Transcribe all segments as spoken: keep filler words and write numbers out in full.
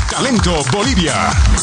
Talento Bolivia.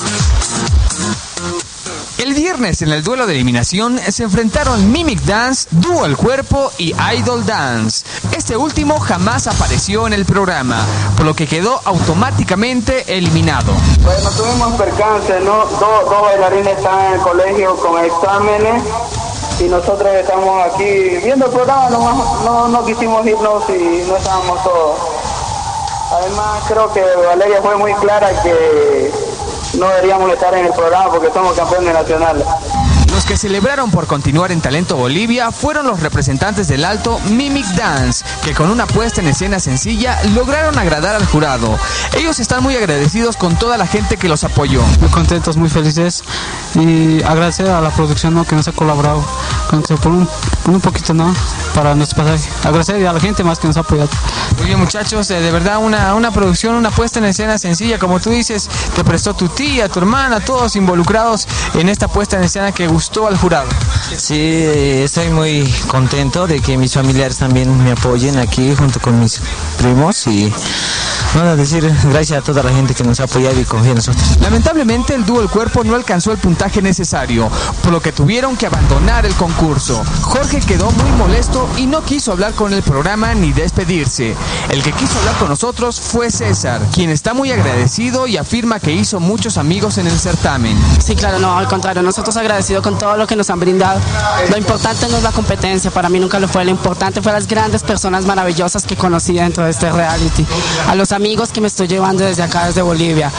El viernes en el duelo de eliminación se enfrentaron Mimic Dance, Dúo El Cuerpo y Idol Dance. Este último jamás apareció en el programa, por lo que quedó automáticamente eliminado. Bueno, tuvimos percance, ¿no? Dos, dos bailarines están en el colegio con exámenes y nosotros estamos aquí viendo el programa, no, no, no quisimos irnos y no estábamos todos. Además, creo que Valeria fue muy clara que no deberíamos estar en el programa porque somos campeones nacionales. Los que celebraron por continuar en Talento Bolivia fueron los representantes del Alto Mimic Dance, que con una puesta en escena sencilla lograron agradar al jurado. Ellos están muy agradecidos con toda la gente que los apoyó. Muy contentos, muy felices y agradecer a la producción, ¿no?, que nos ha colaborado con que por un, por un poquito, ¿no?, para nuestro pasaje. Agradecer a la gente más que nos ha apoyado. Muy bien, muchachos, eh, de verdad una, una producción, una puesta en escena sencilla, como tú dices, te prestó tu tía, tu hermana, todos involucrados en esta puesta en escena que gustó al jurado. Sí, estoy muy contento de que mis familiares también me apoyen aquí junto con mis primos y nada, decir gracias a toda la gente que nos ha apoyado y confía en nosotros. Lamentablemente el Dúo El Cuerpo no alcanzó el puntaje necesario, por lo que tuvieron que abandonar el concurso. Jorge quedó muy molesto y no quiso hablar con el programa ni despedirse. El que quiso hablar con nosotros fue César, quien está muy agradecido y afirma que hizo muchos amigos en el certamen. Sí, claro, no, al contrario, nosotros agradecidos con todo lo que nos han brindado. Lo importante no es la competencia, para mí nunca lo fue, lo importante fue las grandes personas maravillosas que conocí dentro de este reality. A los amigos que me estoy llevando desde acá, desde Bolivia.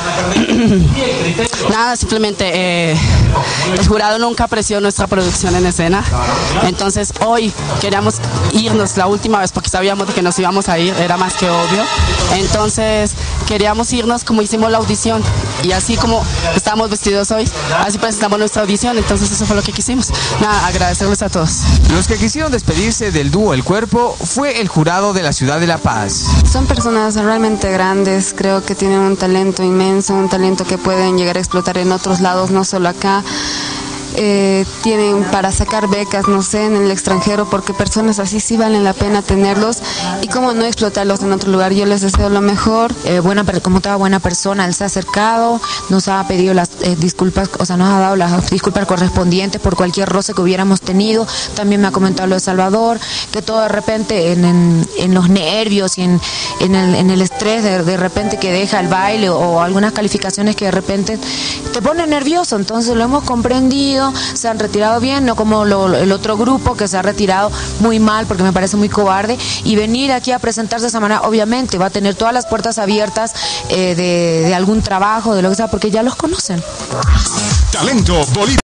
Nada, simplemente eh, el jurado nunca apreció nuestra producción en escena, entonces hoy queríamos irnos la última vez porque sabíamos que nos íbamos a ir, era más que obvio, entonces queríamos irnos como hicimos la audición y así como estábamos vestidos hoy, así presentamos nuestra audición, entonces eso fue lo que quisimos. Nada, agradecerles a todos. Los que quisieron despedirse del Dúo El Cuerpo fue el jurado de la ciudad de La Paz. Son personas realmente grandes, creo que tienen un talento inmenso, un talento que pueden llegar a explotar en otros lados, no solo acá. Eh, tienen para sacar becas, no sé, en el extranjero, porque personas así sí valen la pena tenerlos y cómo no explotarlos en otro lugar. Yo les deseo lo mejor. Eh, buena, como toda buena persona, él se ha acercado, nos ha pedido las eh, disculpas, o sea, nos ha dado las disculpas correspondientes por cualquier roce que hubiéramos tenido. También me ha comentado lo de Salvador, que todo de repente en, en, en los nervios y en, en, el, en el estrés de, de repente que deja el baile o, o algunas calificaciones que de repente te ponen nervioso, entonces lo hemos comprendido. Se han retirado bien, no como lo, el otro grupo que se ha retirado muy mal porque me parece muy cobarde, y venir aquí a presentarse de esa manera obviamente va a tener todas las puertas abiertas eh, de, de algún trabajo, de lo que sea, porque ya los conocen. Talento Bolivia.